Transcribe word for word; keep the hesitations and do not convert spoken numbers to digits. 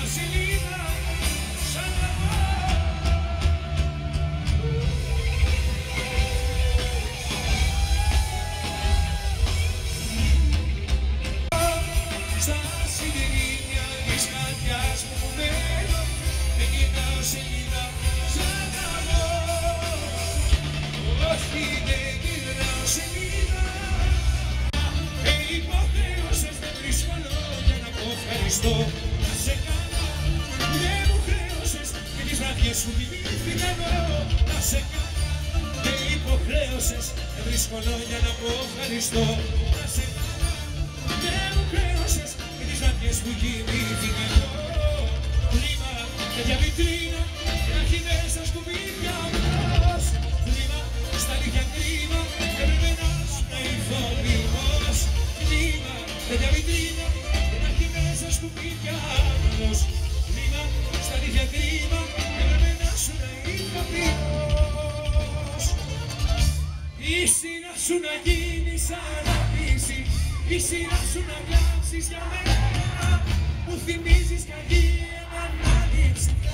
σελίδα σαν λαβό. Στα σιδερίνια της καρδιάς μου μένω, δεν γυρνάω σελίδα σαν λαβό. Όχι, δεν γυρνάω σελίδα. Ε, υποχρέωσες, δεν βρίσκω λόγια να πω ευχαριστώ. Να σε κάνω, δεν μου χρέωσες και τις βραδιές σου θυμήθηκα εγώ. Να σε κάνω, δεν υποχρέωσες, δεν βρίσκω λόγια να πω ευχαριστώ. Να σε κάνω, δεν μου χρέωσες και τις βραδιές που κοιμήθηκα εγώ. Κλίμα και για βιτρίνα και να έχει μέσα σκουπίδια όμως. Κλίμα στα αλήθεια κρίμα και πρέπει να σου να ήρθω μήπως. Κλίμα και για βιτρίνα και να έχει μέσα σκουπίδια όμως. Κλίμα στα αλήθεια κρίμα και πρέπει να σου να ήρθω μήπως. Η σειρά σου να γίνει σαν να πείσει, η σειρά σου να κλάψεις για μένα. Μου θυμίζεις κι αγία ανάληψη.